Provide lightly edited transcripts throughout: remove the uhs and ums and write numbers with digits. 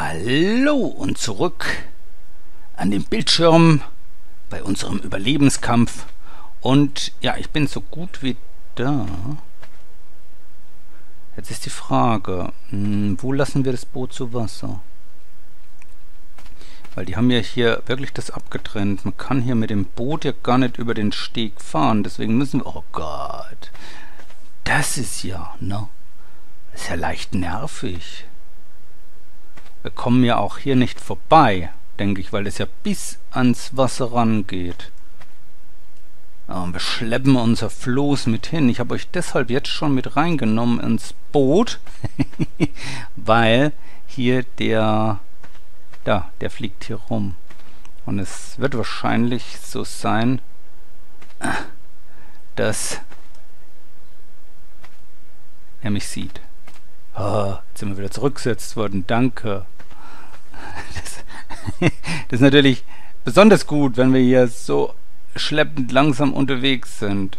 Hallo und zurück an den Bildschirm bei unserem Überlebenskampf. Und ja, ich bin so gut wie da. Jetzt ist die Frage, wo lassen wir das Boot zu Wasser? Weil die haben ja hier wirklich das abgetrennt. Man kann hier mit dem Boot ja gar nicht über den Steg fahren. Deswegen müssen wir... Oh Gott. Das ist ja, ne? Das ist ja leicht nervig. Wir kommen ja auch hier nicht vorbei, denke ich, weil es ja bis ans Wasser rangeht. Und wir schleppen unser Floß mit hin. Ich habe euch deshalb jetzt schon mit reingenommen ins Boot, weil hier der fliegt hier rum. Und es wird wahrscheinlich so sein, dass er mich sieht. Oh, jetzt sind wir wieder zurückgesetzt worden. Danke. Das ist natürlich besonders gut, wenn wir hier so schleppend langsam unterwegs sind.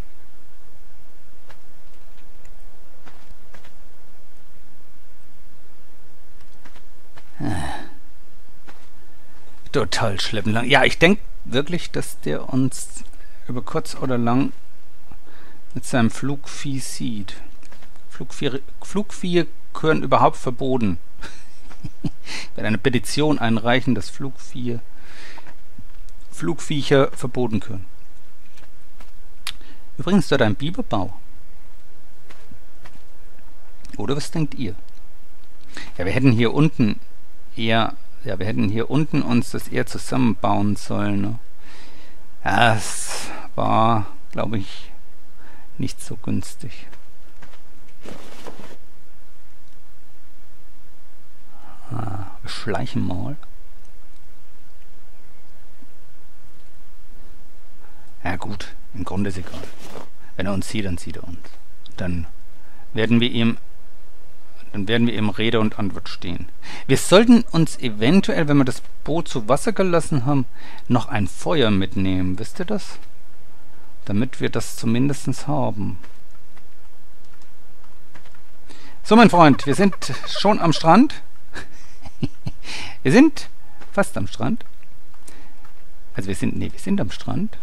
Total schleppend lang. Ja, ich denke wirklich, dass der uns über kurz oder lang mit seinem Flugvieh sieht. Flugviehe gehören überhaupt verboten. Ich werde eine Petition einreichen, dass Flugviecher verboten gehören. Übrigens dort ein Biberbau. Oder was denkt ihr? Ja, wir hätten hier unten uns das eher zusammenbauen sollen. Ne? Ja, es war, glaube ich, nicht so günstig. Wir schleichen mal. Ja gut, im Grunde ist egal. Wenn er uns sieht, dann sieht er uns. Dann werden wir ihm Rede und Antwort stehen. Wir sollten uns eventuell, wenn wir das Boot zu Wasser gelassen haben, noch ein Feuer mitnehmen. Wisst ihr das? Damit wir das zumindest haben. So, mein Freund, wir sind schon am Strand. Wir sind fast am Strand. Also wir sind am Strand.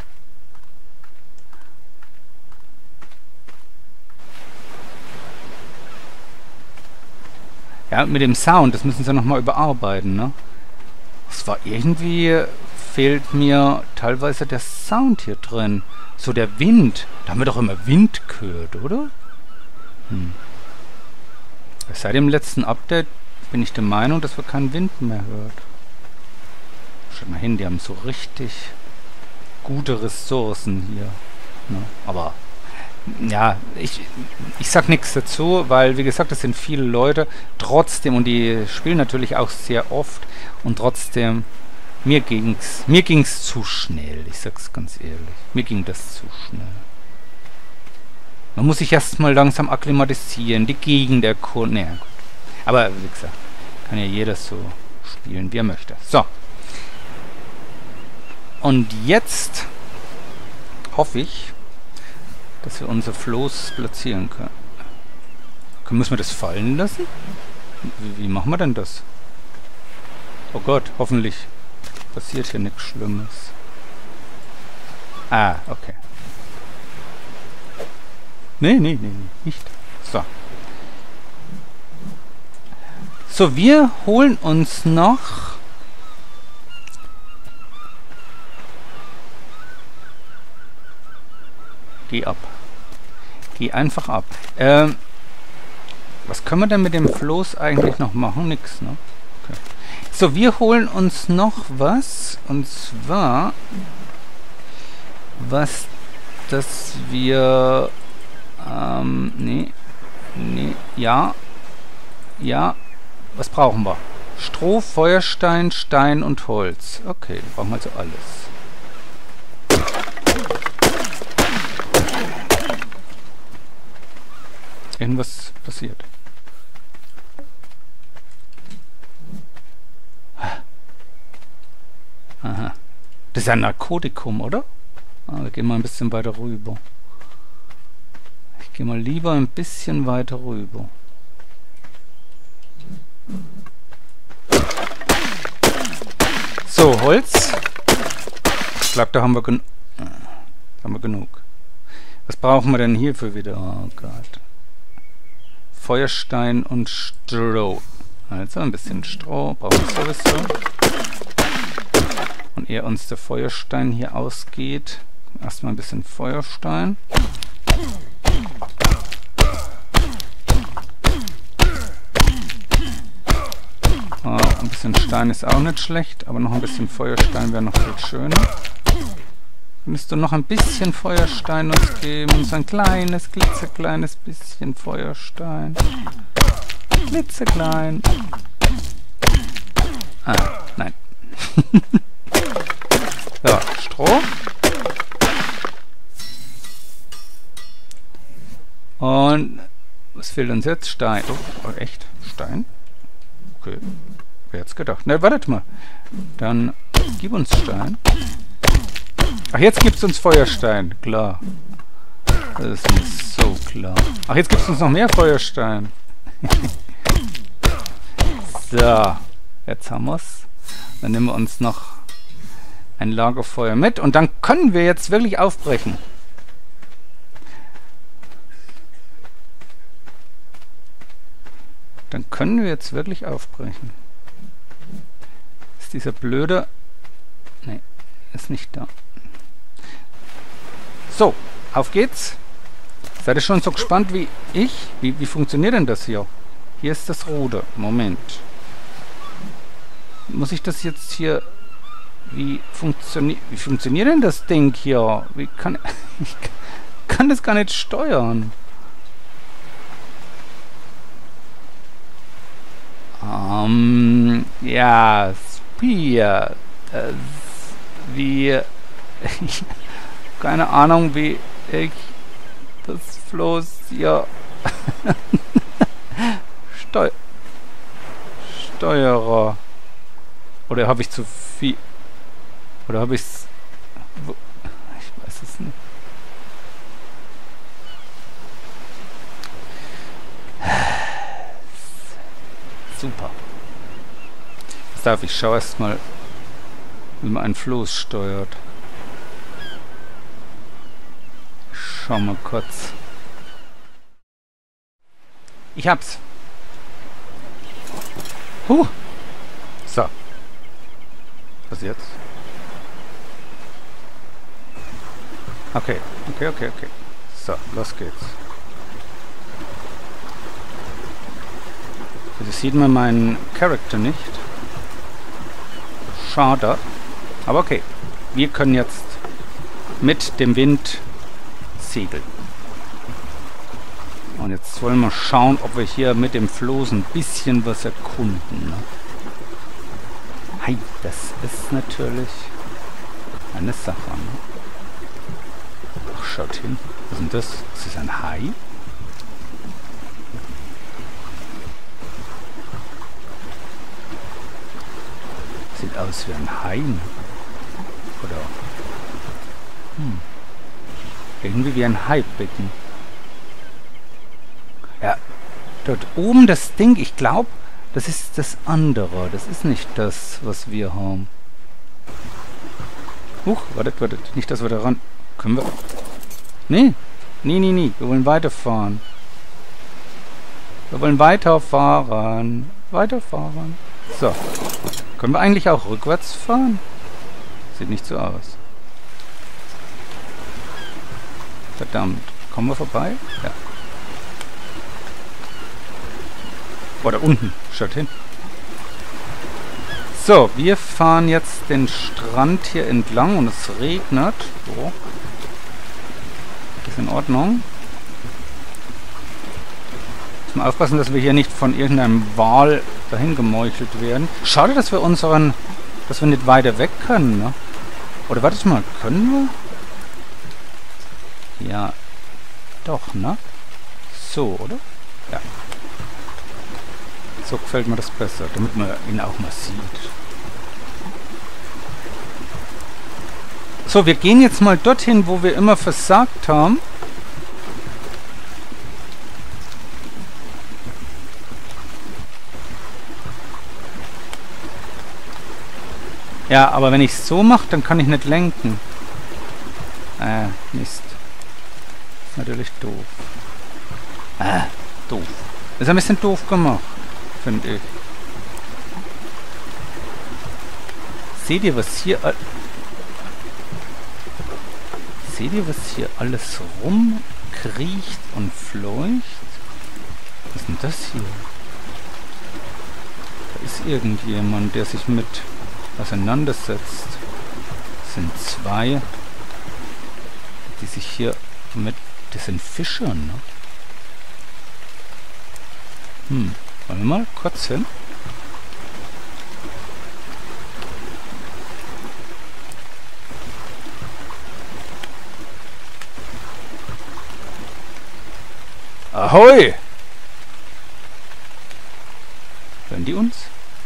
Ja, mit dem Sound, das müssen sie nochmal überarbeiten, ne? Es war irgendwie, fehlt mir teilweise der Sound hier drin. So der Wind. Da haben wir doch immer Wind gehört, oder? Seit dem letzten Update bin ich der Meinung, dass wir keinen Wind mehr hört. Schaut mal hin, die haben so richtig gute Ressourcen hier. Ne? Aber ja, ich sag nichts dazu, weil wie gesagt, das sind viele Leute. Trotzdem, und die spielen natürlich auch sehr oft, und trotzdem, mir ging's zu schnell. Ich sag's ganz ehrlich. Mir ging das zu schnell. Man muss sich erstmal langsam akklimatisieren, die Gegend erkunden. Naja, gut. Aber wie gesagt, kann ja jeder so spielen, wie er möchte. So. Und jetzt hoffe ich, dass wir unser Floß platzieren können. Müssen wir das fallen lassen? Wie machen wir denn das? Oh Gott, hoffentlich passiert hier nichts Schlimmes. Ah, okay. Nee, nicht. So. So, wir holen uns noch Geh ab. Geh einfach ab. Was können wir denn mit dem Floß eigentlich noch machen? Nix, ne? Okay. So, wir holen uns noch was. Und zwar was, dass wir ja, was brauchen wir? Stroh, Feuerstein, Stein und Holz. Okay, wir brauchen also alles. Irgendwas passiert. Aha. Das ist ein Narkotikum, oder? Wir gehen mal ein bisschen weiter rüber. Ich gehe mal lieber ein bisschen weiter rüber. So, Holz. Ich glaube, da haben wir, genug. Was brauchen wir denn hierfür wieder? Oh Gott. Feuerstein und Stroh. Also ein bisschen Stroh brauchen wir sowieso. Und ehe uns der Feuerstein hier ausgeht, erstmal ein bisschen Feuerstein. Ein bisschen Stein ist auch nicht schlecht, aber noch ein bisschen Feuerstein wäre noch viel schöner. Könntest du noch ein bisschen Feuerstein uns geben? So ein kleines, klitzekleines bisschen Feuerstein. Klitzeklein. Ah, nein. Ja, Stroh. Und was fehlt uns jetzt? Stein. Oh, echt? Stein? Okay. Wer hätte es gedacht? Ne, wartet mal. Dann gib uns Stein. Ach, jetzt gibt es uns Feuerstein. Klar. Das ist mir so klar. Ach, jetzt gibt es uns noch mehr Feuerstein. So. Jetzt haben wir es. Dann nehmen wir uns noch ein Lagerfeuer mit. Und dann können wir jetzt wirklich aufbrechen. Dann können wir jetzt wirklich aufbrechen. Ist dieser blöde... Nee, ist nicht da. So, auf geht's. Seid ihr schon so gespannt wie ich? Wie funktioniert denn das hier? Hier ist das Ruder. Moment. Muss ich das jetzt hier... Wie funktioniert denn das Ding hier? Ich kann das gar nicht steuern. Ja, Spear. Wie... keine Ahnung, wie ich das Floß hier... Steuerer. Oder habe ich zu viel... Oder habe ich es... Ich weiß es nicht. Super. Jetzt darf ich schaue erstmal, wie man ein Floß steuert. Schau mal kurz. Ich hab's. So. Was jetzt? Okay. So, los geht's. Jetzt sieht man meinen Charakter nicht. Schade. Aber okay. Wir können jetzt mit dem Wind segeln. Und jetzt wollen wir schauen, ob wir hier mit dem Floß ein bisschen was erkunden. Ne? Hey, das ist natürlich eine Sache. Ne? Ach, schaut hin. Was ist denn das? Ist das ein Hai? Sieht aus wie ein Hai. Oder? Irgendwie wie ein Haibecken. Ja, dort oben das Ding, ich glaube, das ist das andere. Das ist nicht das, was wir haben. Huch, wartet. Nicht, dass wir da ran... Können wir... Nee. Nee. Wir wollen weiterfahren. Wir wollen weiterfahren. So. Können wir eigentlich auch rückwärts fahren? Sieht nicht so aus. Verdammt. Kommen wir vorbei? Ja. Oder unten. Schaut hin. So, wir fahren jetzt den Strand hier entlang und es regnet. So. Ist in Ordnung. Müssen wir aufpassen, dass wir hier nicht von irgendeinem Wal dahin gemeuchelt werden. Schade, dass wir nicht weiter weg können, ne? Oder wartet mal, können wir? Ja, doch, ne? So, oder? Ja. So gefällt mir das besser, damit man ihn auch mal sieht. So, wir gehen jetzt mal dorthin, wo wir immer versagt haben. Ja, aber wenn ich es so mache, dann kann ich nicht lenken. Mist. Ist natürlich doof. Doof. Ist ein bisschen doof gemacht, finde ich. Seht ihr, was hier... Seht ihr, was hier alles rumkriecht und fleucht? Was ist denn das hier? Da ist irgendjemand, der sich mit auseinandersetzt. Das sind zwei, die sich hier mit... Das sind Fischer, ne? Wollen wir mal kurz hin? Ahoi! Hören die uns?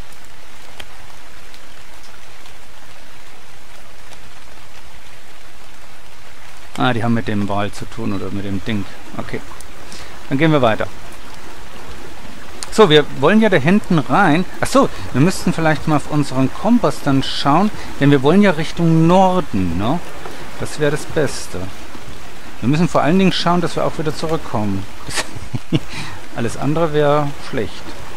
Ah, die haben mit dem Wal zu tun oder mit dem Ding. Okay. Dann gehen wir weiter. So, wir wollen ja da hinten rein. Achso, wir müssten vielleicht mal auf unseren Kompass dann schauen, denn wir wollen ja Richtung Norden, ne? Das wäre das Beste. Wir müssen vor allen Dingen schauen, dass wir auch wieder zurückkommen. Alles andere wäre schlecht.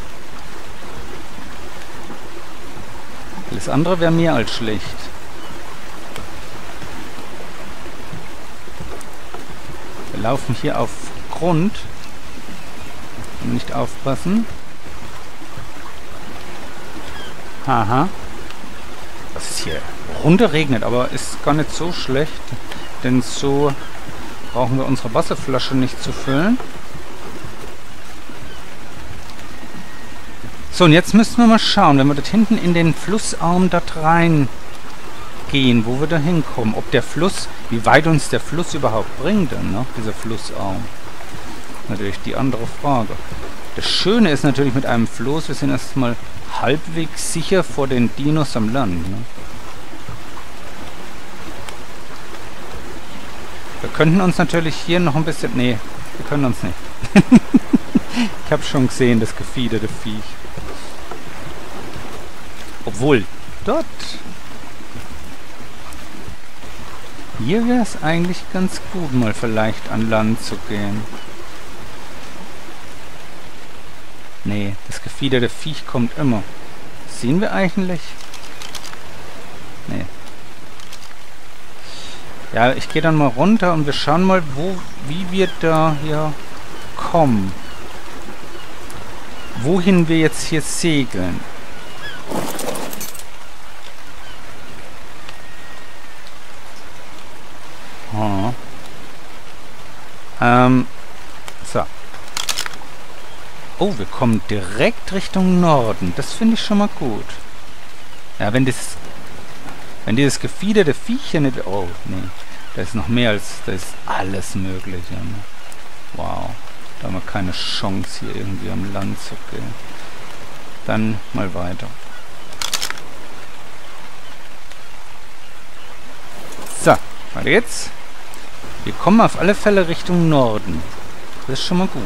Alles andere wäre mehr als schlecht. Wir laufen hier auf Grund. Nicht aufpassen. Haha. Das ist hier runterregnet, aber ist gar nicht so schlecht. Denn so brauchen wir unsere Wasserflasche nicht zu füllen. So, und jetzt müssen wir mal schauen, wenn wir dort hinten in den Flussarm dort rein gehen, wo wir da hinkommen. Ob der Fluss, wie weit uns der Fluss überhaupt bringt, dann, ne? Dieser Flussarm. Natürlich die andere Frage. Das Schöne ist natürlich mit einem Floß, wir sind erstmal halbwegs sicher vor den Dinos am Land. Ne? Wir könnten uns natürlich hier noch ein bisschen... Nee, wir können uns nicht. Ich habe schon gesehen, das gefiederte Viech. Obwohl, dort... Hier wäre es eigentlich ganz gut, mal vielleicht an Land zu gehen. Nee, das gefiederte Viech kommt immer. Sehen wir eigentlich? Nee. Ja, ich gehe dann mal runter und wir schauen mal, wie wir da hier kommen. Wohin wir jetzt hier segeln. Oh. So. Oh, wir kommen direkt Richtung Norden. Das finde ich schon mal gut. Ja, wenn dieses gefiederte Viech hier nicht... Oh, nee. Da ist noch mehr als... Da ist alles Mögliche. Ne? Wow. Da haben wir keine Chance, hier irgendwie am Land zu gehen. Dann mal weiter. So, weiter geht's. Wir kommen auf alle Fälle Richtung Norden. Das ist schon mal gut.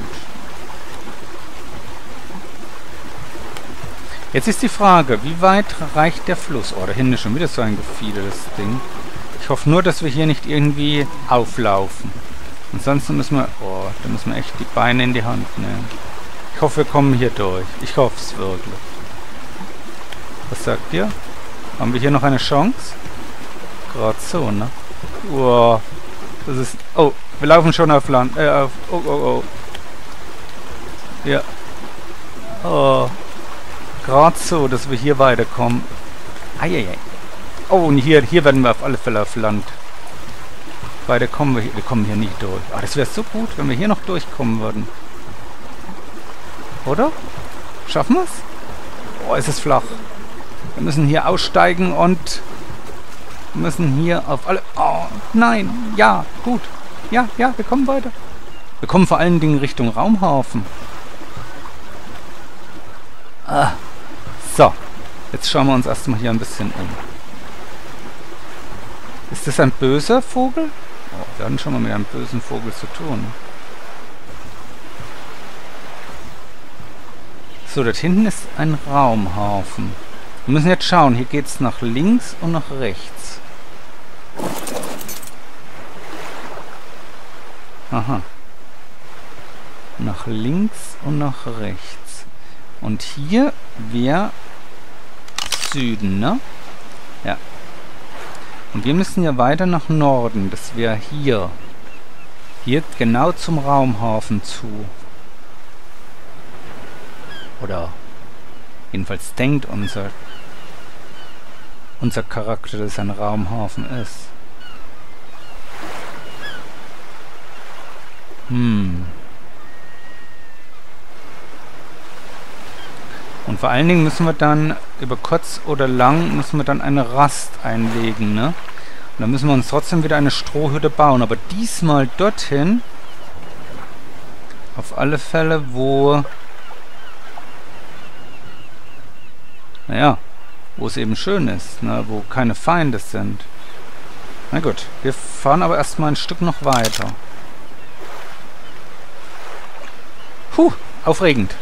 Jetzt ist die Frage, wie weit reicht der Fluss? Oh, da hinten ist schon wieder so ein gefiedertes Ding. Ich hoffe nur, dass wir hier nicht irgendwie auflaufen. Ansonsten müssen wir... Oh, da müssen wir echt die Beine in die Hand nehmen. Ich hoffe, wir kommen hier durch. Ich hoffe es wirklich. Was sagt ihr? Haben wir hier noch eine Chance? Gerade so, ne? Wow. Das ist... Oh, wir laufen schon auf Land. Oh, oh, oh. Ja. Oh. Gerade so, dass wir hier weiterkommen. Eieiei. Oh, und hier werden wir auf alle Fälle auf Land. Weiter kommen wir hier. Wir kommen hier nicht durch. Ah, das wäre so gut, wenn wir hier noch durchkommen würden. Oder? Schaffen wir es? Oh, es ist flach. Wir müssen hier aussteigen und müssen hier auf alle... Oh, nein. Ja, gut. Ja, ja, wir kommen weiter. Wir kommen vor allen Dingen Richtung Raumhafen. Ah. So, jetzt schauen wir uns erstmal hier ein bisschen um. Ist das ein böser Vogel? Oh, wir hatten schon mal mit einem bösen Vogel zu tun. So, dort hinten ist ein Raumhafen. Wir müssen jetzt schauen. Hier geht es nach links und nach rechts. Aha. Nach links und nach rechts. Und hier wäre Süden, ne? Ja. Und wir müssen ja weiter nach Norden. Das wäre hier. Hier genau zum Raumhafen zu. Oder jedenfalls denkt unser Charakter, dass es ein Raumhafen ist. Und vor allen Dingen müssen wir dann, über kurz oder lang, müssen wir dann eine Rast einlegen, ne? Und dann müssen wir uns trotzdem wieder eine Strohhütte bauen. Aber diesmal dorthin, auf alle Fälle, wo... Naja, wo es eben schön ist, ne? Wo keine Feinde sind. Na gut, wir fahren aber erstmal ein Stück noch weiter. Aufregend.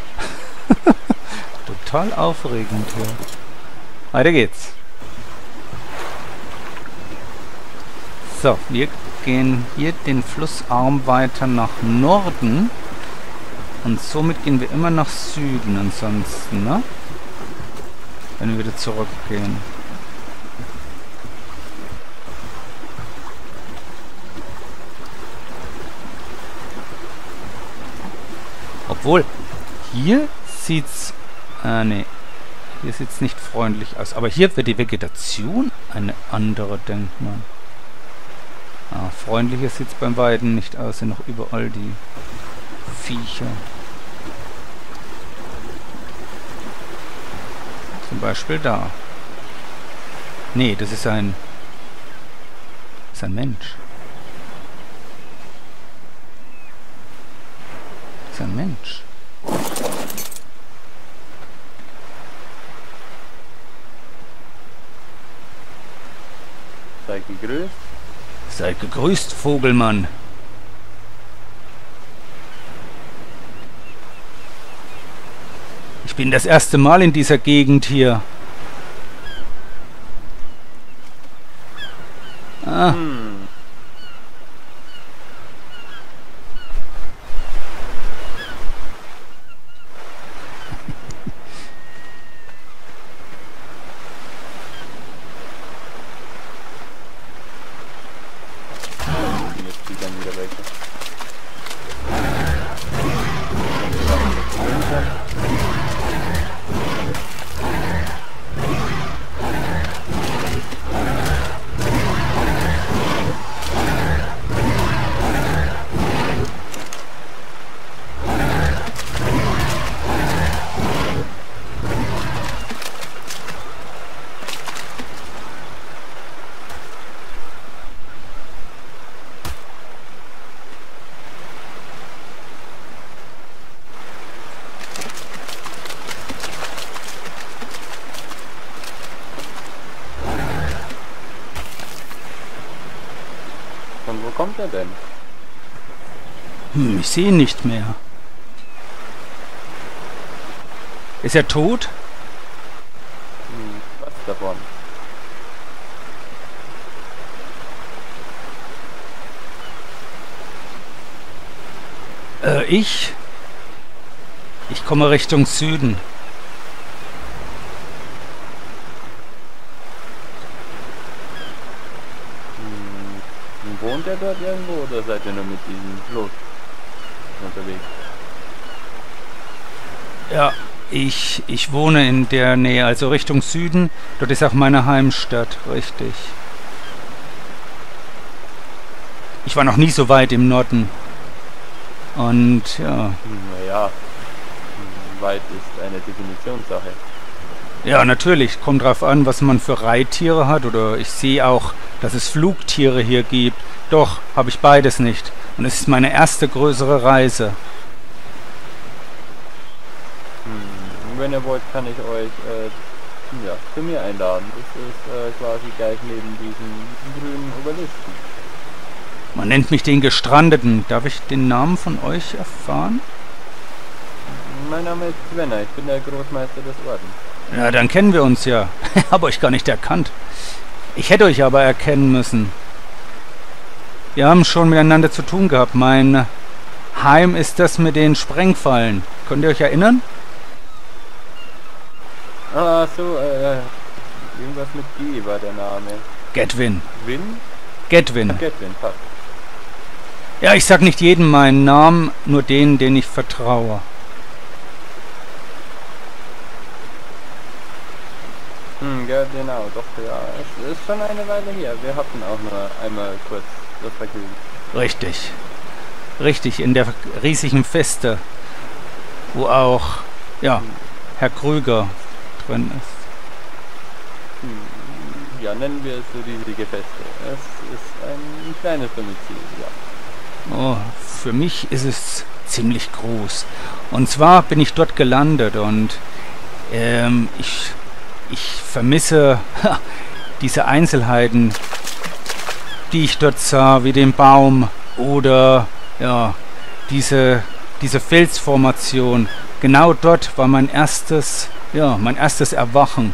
Total aufregend hier. Weiter geht's. So, wir gehen hier den Flussarm weiter nach Norden. Und somit gehen wir immer nach Süden ansonsten, ne? Wenn wir wieder zurückgehen. Obwohl, hier sieht's... nee. Hier sieht's nicht freundlich aus. Aber hier wird die Vegetation eine andere, denkt man. Freundlicher sieht's beim Weiden nicht aus. Sind noch überall die Viecher. Zum Beispiel da. Nee, das ist ein... Das ist ein Mensch. Das ist ein Mensch. Seid gegrüßt. Seid gegrüßt, Vogelmann. Ich bin das erste Mal in dieser Gegend hier. Jetzt zieht dann wieder weg. Von wo kommt er denn? Ich sehe ihn nicht mehr. Ist er tot? Was davon? Ich komme Richtung Süden. Wohnt er dort irgendwo oder seid ihr nur mit diesem Floß unterwegs? Ja, ich wohne in der Nähe, also Richtung Süden. Dort ist auch meine Heimstadt, richtig. Ich war noch nie so weit im Norden. Und ja. Naja, weit ist eine Definitionssache. Ja, natürlich. Kommt drauf an, was man für Reittiere hat. Oder ich sehe auch, dass es Flugtiere hier gibt. Doch, habe ich beides nicht. Und es ist meine erste größere Reise. Wenn ihr wollt, kann ich euch zu mir einladen. Das ist quasi gleich neben diesen grünen Obelisken. Man nennt mich den Gestrandeten. Darf ich den Namen von euch erfahren? Mein Name ist Svenner, ich bin der Großmeister des Ordens. Ja, dann kennen wir uns ja. Hab euch gar nicht erkannt. Ich hätte euch aber erkennen müssen. Wir haben schon miteinander zu tun gehabt. Mein Heim ist das mit den Sprengfallen. Könnt ihr euch erinnern? Ah, so, irgendwas mit G war der Name. Gedwin. Win? Gedwin. Gedwin, passt. Ja, ich sag nicht jedem meinen Namen, nur denen, denen ich vertraue. Ja, genau, doch, ja. Es ist schon eine Weile her. Wir hatten auch nur einmal kurz das Vergnügen. Richtig. Richtig, in der riesigen Feste, wo auch, ja, Herr Krüger drin ist. Ja, nennen wir es so riesige Feste. Es ist ein kleines Domizil, ja. Oh, für mich ist es ziemlich groß. Und zwar bin ich dort gelandet und ich vermisse diese Einzelheiten, die ich dort sah, wie den Baum oder ja, diese Felsformation. Genau dort war mein erstes Erwachen.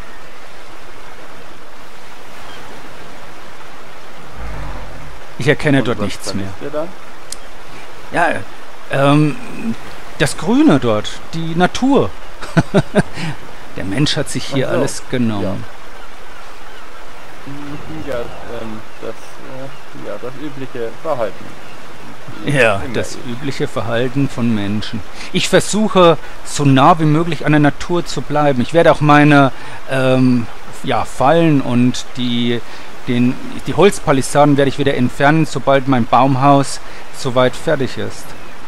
Ich erkenne dort nichts mehr. Ja, das Grüne dort, die Natur. Der Mensch hat sich hier alles genommen. Ja, das übliche Verhalten. Ja, das übliche Verhalten von Menschen. Ich versuche, so nah wie möglich an der Natur zu bleiben. Ich werde auch meine Fallen und die Holzpalisaden werde ich wieder entfernen, sobald mein Baumhaus soweit fertig ist.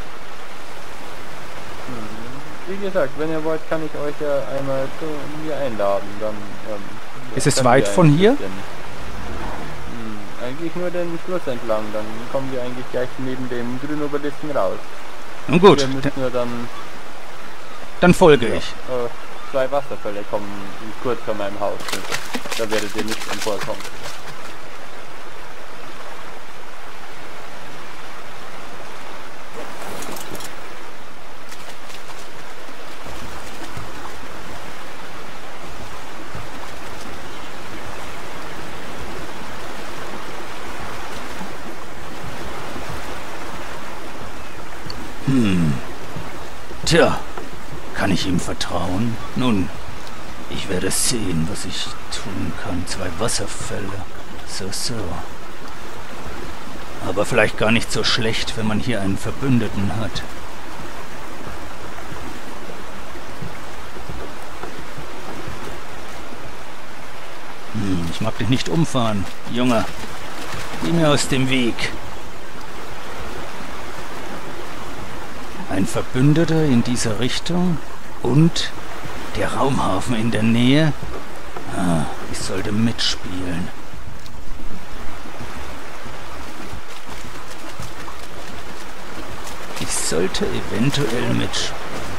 Wie gesagt, wenn ihr wollt, kann ich euch ja einmal zu mir einladen. Dann, ist es weit von hier? Eigentlich nur den Fluss entlang, dann kommen wir eigentlich gleich neben dem grünen Obelisken raus. Nun gut, wir müssen nur dann folge ich. 2 Wasserfälle kommen kurz vor meinem Haus. Da werdet ihr nicht emporkommen. Tja, kann ich ihm vertrauen? Nun, ich werde sehen, was ich tun kann. 2 Wasserfälle. So. Aber vielleicht gar nicht so schlecht, wenn man hier einen Verbündeten hat. Ich mag dich nicht umfahren, Junge. Geh mir aus dem Weg. Ein Verbündeter in dieser Richtung und der Raumhafen in der Nähe. Ich sollte mitspielen. Ich sollte eventuell mitspielen.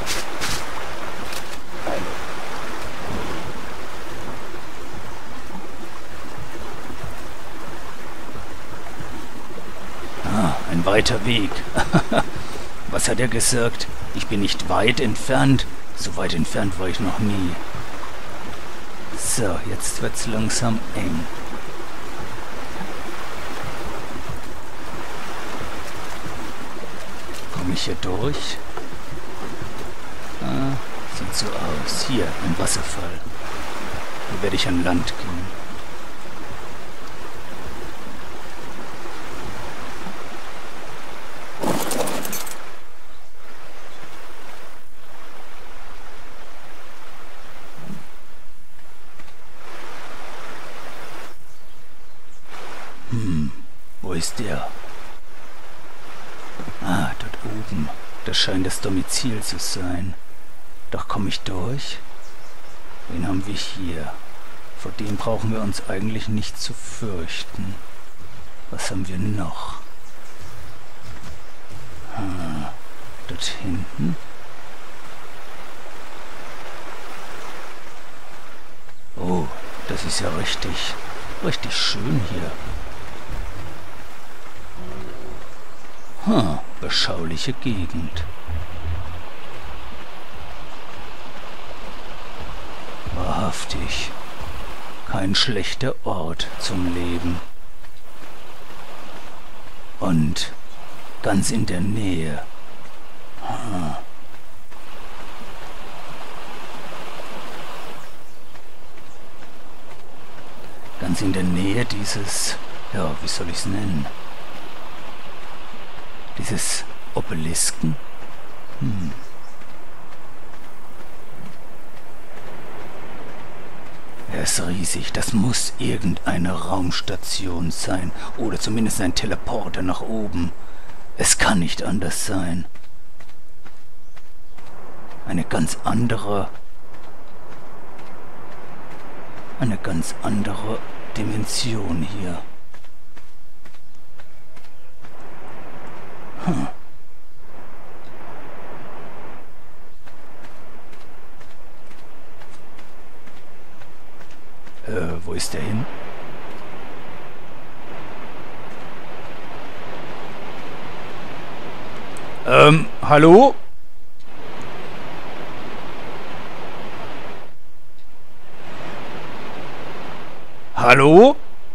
Ein weiter Weg. Was hat er gesagt? Ich bin nicht weit entfernt. So weit entfernt war ich noch nie. So, jetzt wird's langsam eng. Komme ich hier durch? Sieht so aus. Hier, ein Wasserfall. Hier werde ich an Land gehen. Wo ist der? Dort oben. Das scheint das Domizil zu sein. Doch komme ich durch? Wen haben wir hier? Vor dem brauchen wir uns eigentlich nicht zu fürchten. Was haben wir noch? Dort hinten. Oh, das ist ja richtig schön hier. Beschauliche Gegend. Wahrhaftig kein schlechter Ort zum Leben. Und ganz in der Nähe. Ganz in der Nähe dieses, ja, wie soll ich es nennen? Dieses Obelisken? Er ist riesig, das muss irgendeine Raumstation sein. Oder zumindest ein Teleporter nach oben. Es kann nicht anders sein. Eine ganz andere Dimension hier. Wo ist der hin? Hallo? Hallo?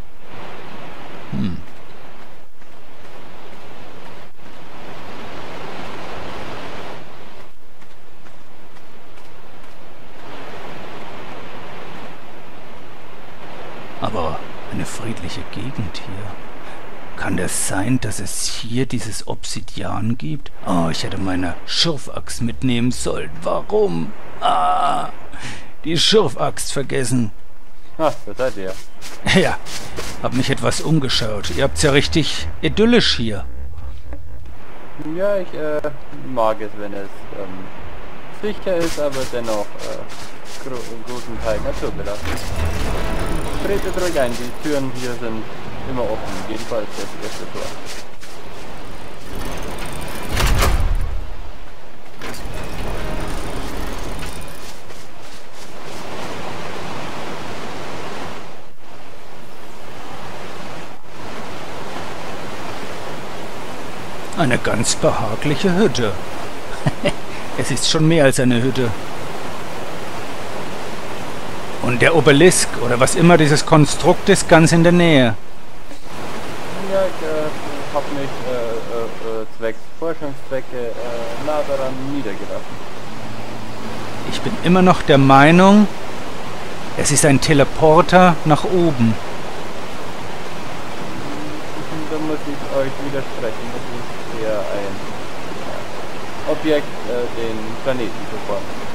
Aber eine friedliche Gegend hier. Kann das sein, dass es hier dieses Obsidian gibt? Oh, ich hätte meine Schürfaxt mitnehmen sollen. Warum? Ah, die Schürfaxt vergessen. Ach, das seid ihr. Ja, hab mich etwas umgeschaut. Ihr habt's ja richtig idyllisch hier. Ja, ich mag es, wenn es sicher ist, aber dennoch großen Teil naturbelassen. Tretet ruhig ein, die Türen hier sind immer offen, jedenfalls das erste Tor. Eine ganz behagliche Hütte. Es ist schon mehr als eine Hütte. Und der Obelisk, oder was immer dieses Konstrukt ist, ganz in der Nähe. Ja, ich habe mich zwecks Forschungszwecke nah daran niedergelassen. Ich bin immer noch der Meinung, es ist ein Teleporter nach oben. Da muss ich euch widersprechen. Das ist eher ein Objekt, den Planeten zu formen.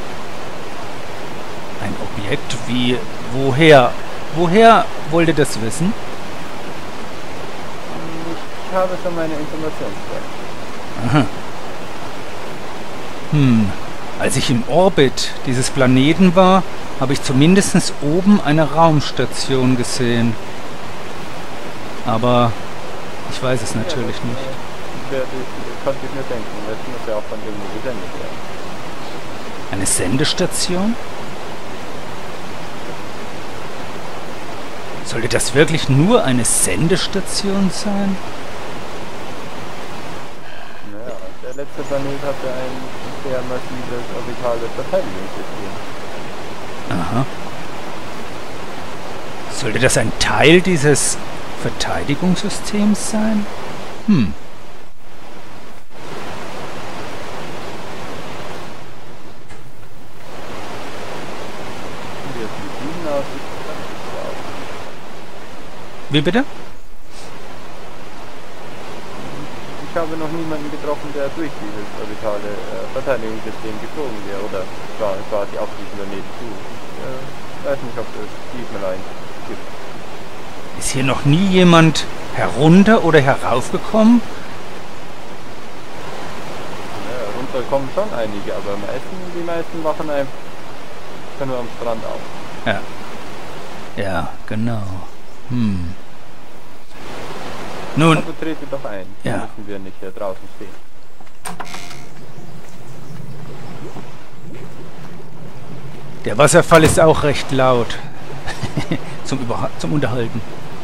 Ein Objekt wie... Woher? Woher wollt ihr das wissen? Ich habe schon meine Informationsquellen. Aha. Als ich im Orbit dieses Planeten war, habe ich zumindest oben eine Raumstation gesehen. Aber ich weiß es natürlich nicht. Konnte ich mir denken, das muss ja auch von irgendwo gesendet werden. Eine Sendestation? Sollte das wirklich nur eine Sendestation sein? Naja, der letzte Planet hatte ein sehr massives orbitales Verteidigungssystem. Aha. Sollte das ein Teil dieses Verteidigungssystems sein? Wie bitte? Ich habe noch niemanden getroffen, der durch dieses orbitale Verteidigungssystem geflogen wäre oder quasi auf diesem Planeten zu. Ich weiß nicht, ob es diesmal einen gibt. Ist hier noch nie jemand herunter oder heraufgekommen? Ja, runter kommen schon einige, aber die meisten wachen einfach nur am Strand auf. Ja. Ja, genau. Nun... Also trete doch ein, ja. Müssen wir nicht hier draußen stehen. Der Wasserfall ist auch recht laut. zum Unterhalten.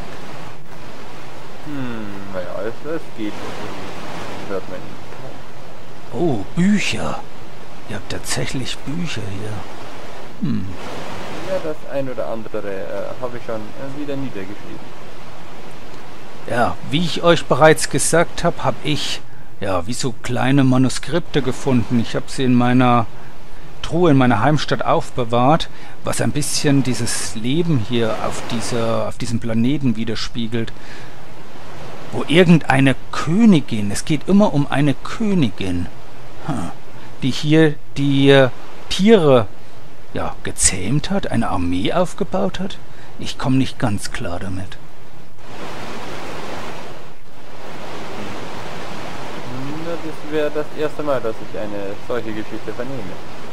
Naja, es geht. Das hört man nicht. Oh, Bücher. Ihr habt tatsächlich Bücher hier. Ja, das ein oder andere habe ich schon wieder niedergeschrieben. Ja, wie ich euch bereits gesagt habe, habe ich ja wie so kleine Manuskripte gefunden. Ich habe sie in meiner Truhe in meiner Heimstadt aufbewahrt, was ein bisschen dieses Leben hier auf diesem Planeten widerspiegelt. Wo irgendeine Königin, es geht immer um eine Königin, die hier die Tiere ja, gezähmt hat, eine Armee aufgebaut hat. Ich komme nicht ganz klar damit. Das wäre das erste Mal, dass ich eine solche Geschichte vernehme.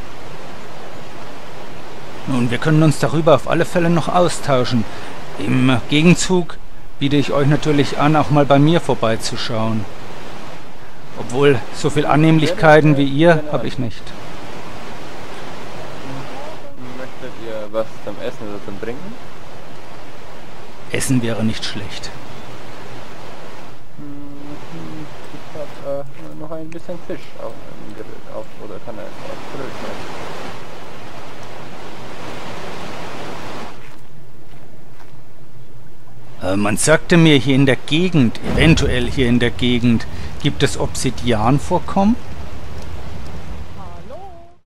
Nun, wir können uns darüber auf alle Fälle noch austauschen. Im Gegenzug biete ich euch natürlich an, auch mal bei mir vorbeizuschauen. Obwohl, so viel Annehmlichkeiten wie ihr habe ich nicht. Möchtet ihr was zum Essen oder zum Trinken? Essen wäre nicht schlecht. Ich habe noch ein bisschen Fisch auf dem Grill, oder kann er auf Brötchen. Man sagte mir hier in der Gegend, eventuell hier in der Gegend, gibt es Obsidianvorkommen?